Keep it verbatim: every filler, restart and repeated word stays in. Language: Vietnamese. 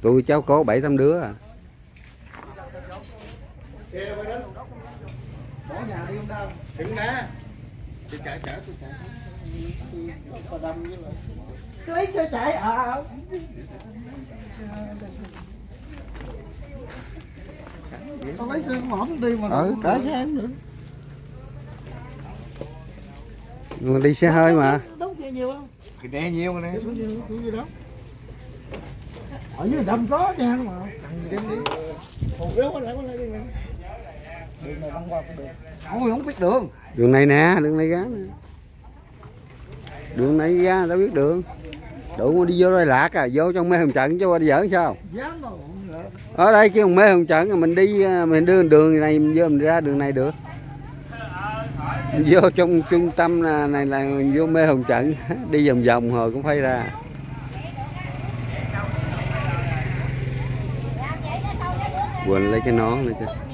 Tôi cháu có bảy tám đứa à. Bỏ nhà đi không đâu. Đừng nè. Tôi chạy chạy tôi chạy. Tôi đâm với lại. Tôi lấy xe chạy à. Tôi lấy xe mỏng đi mà. Ừ, cả xe em nữa. Mình đi xe hơi mà. Đóng kia nhiều không? Thì đe nhiều nè. Nhiều đó. Ở dưới đâm có nha mà. Đem đi. Hồn yếu quá lại quá lại đi nè. Đường này băng qua cũng được. Ôi không biết đường. Đường này nè, đường này gá nè. Đường này ra tao biết đường. Đủ mà đi vô đây lạc à, vô trong mê hồng trận chứ qua đi giỡn sao? Ở đây cái mê hồng trận mình đi mình đưa đường này mình vô mình ra đường này được. Mình vô trong trung tâm là, này là mình vô mê hồng trận đi vòng vòng rồi cũng phải ra. Quên lấy cái nón nữa chứ.